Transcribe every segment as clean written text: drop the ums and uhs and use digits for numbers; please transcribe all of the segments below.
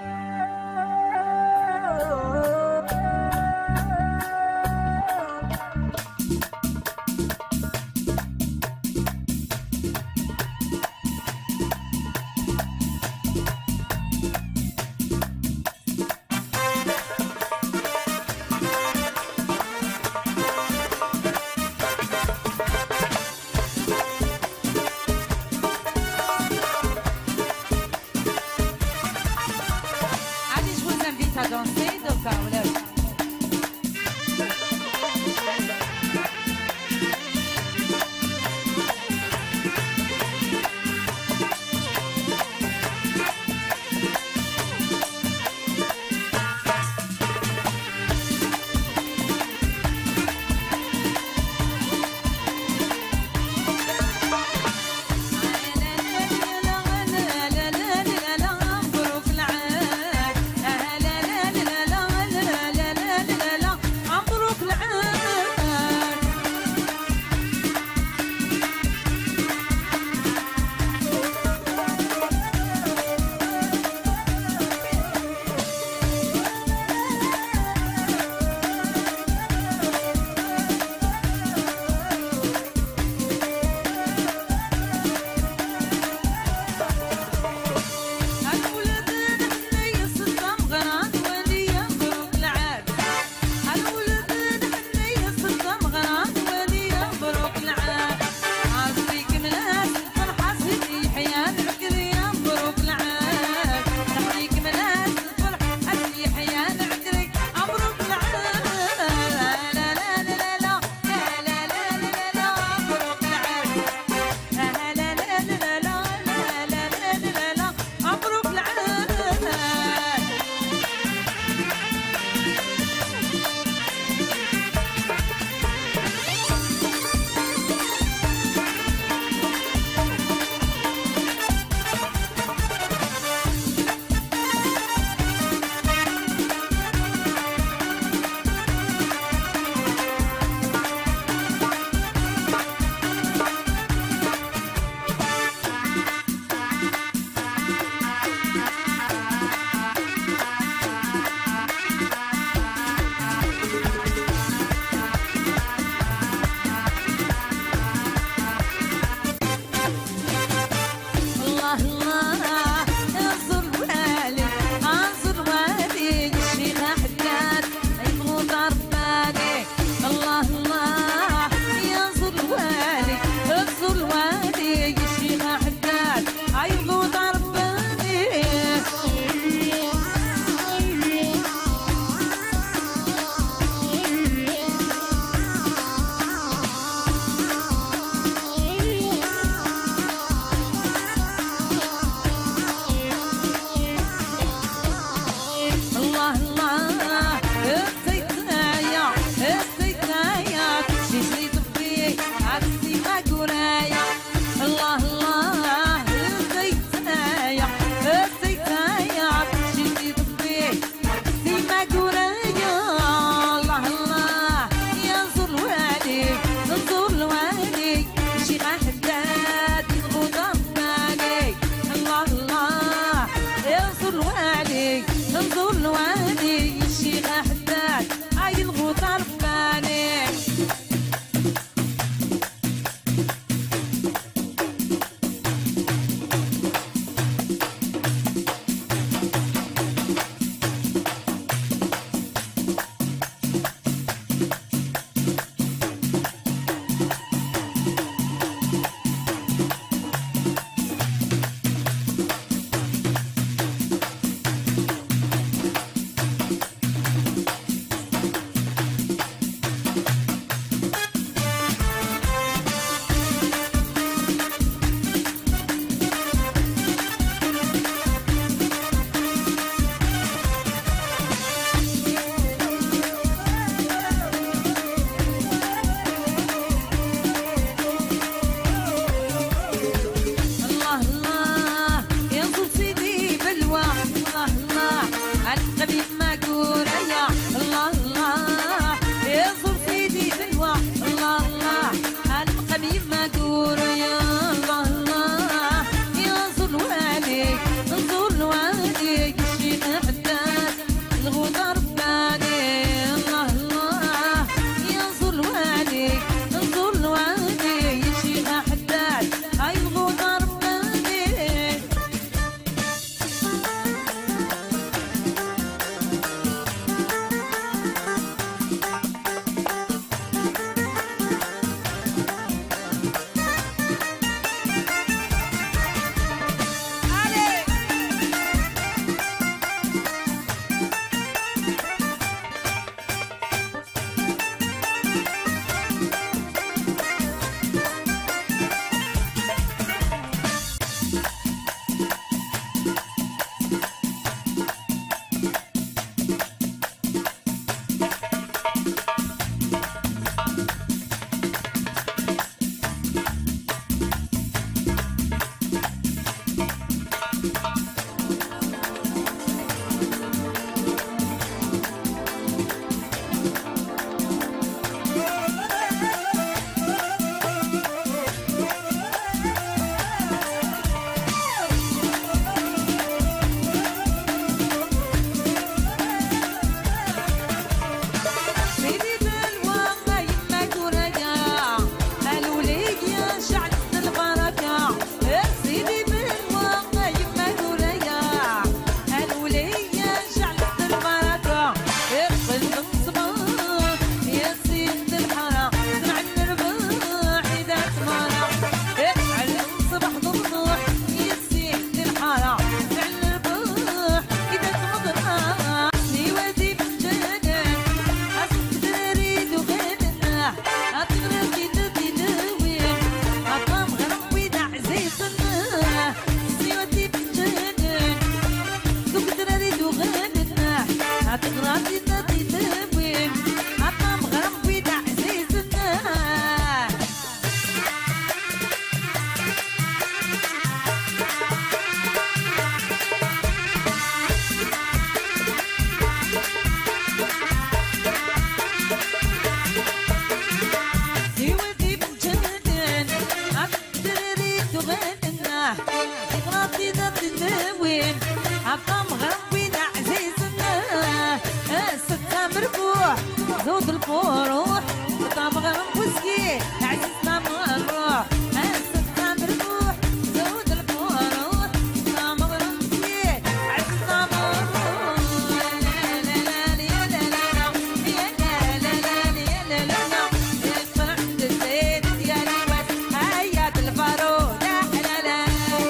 لا عطا مغربين عزيزنا ستة مربوح زود الفروح عطا مغرب وسكي عزيزنا مروح ستة مربوح زود الفروح عطا مغرب وسكي عزيزنا مروح لا لا لا يا لا لا يا لا لا يا لا لا يفرح الزيت يا لواس هيا الفروح لا لا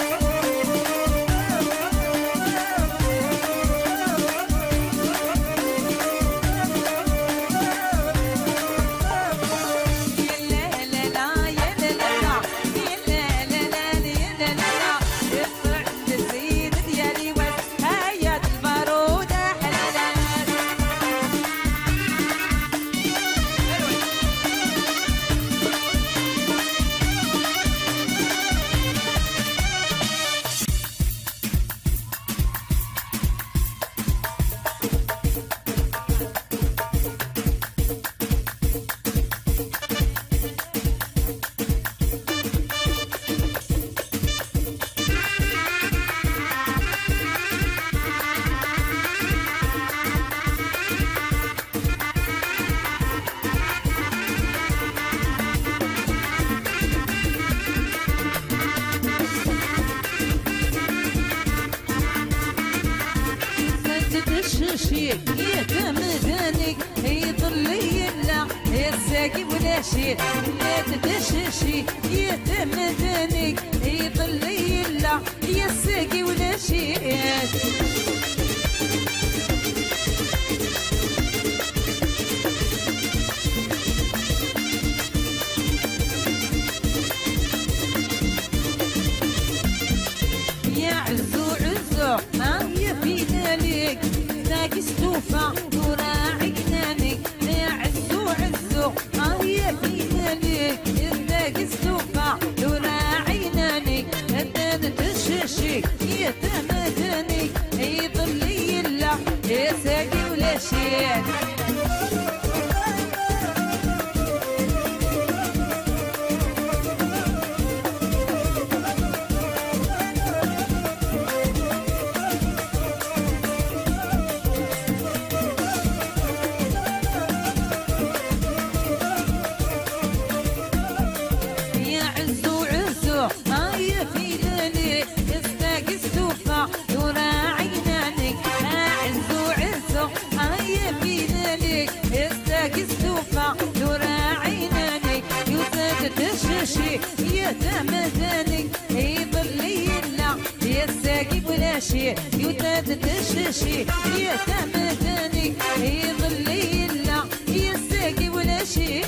يتمدنك يضلي لا الساقي ولا شي لا تدششي يتمدنك يضلي لا الساقي ولا شي يا عزو عزو يا في ذلك ذاك ستوفى وراعي جنانك يا عزو عزو يا في ذلك ذاك ستوفى وراعي جنانك هدان تششي يا تمدنك يضلي لا يا ساقي ولا شيء في ليلي يستاق السوفة يراعي نانك عزو عزو في ليلي يستاق السوفة يراعي نانك يزاد تششي يتمدنك يضلي لا يستاقي ولا شي يزاد تششي يتمدنك يضلي لا يستاقي ولا شي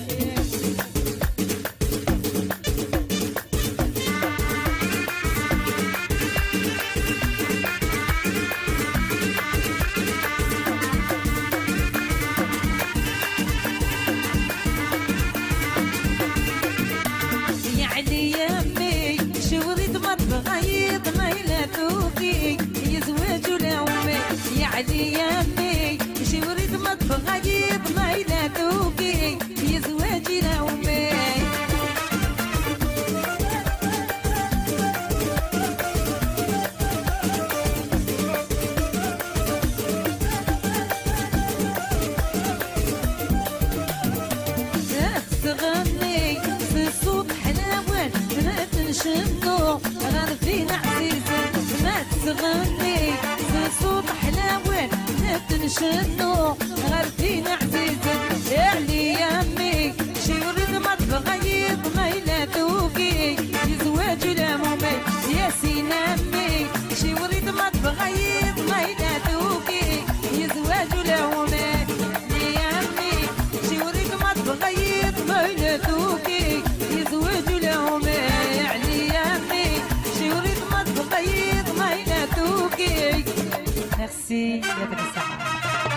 غيب ما يلاتوكي يزواج لأمي يعني يا أمي شي وريد مطبخ غيب ما يلاتوكي يزواج لأمي تغني في صوت حلاوة ما تنشنو غرفين عزيزة ما تغني في صوت حلاوة ما تنشنو غرفين عزيزة يعني يا أمي شي ورد مطبخ غيب ما يلاتوكي يزواج لأمي يا سين أمي شي ورد مطبخ غيب ما يلاتوكي يزواج لأمي يا أمي شي ورد مطبخ غيب ما يلاتوكي يزواج لأمي يعني يا أمي شي ورد مطبخ غيب ما يلاتوكي. Merci, il y avait ça.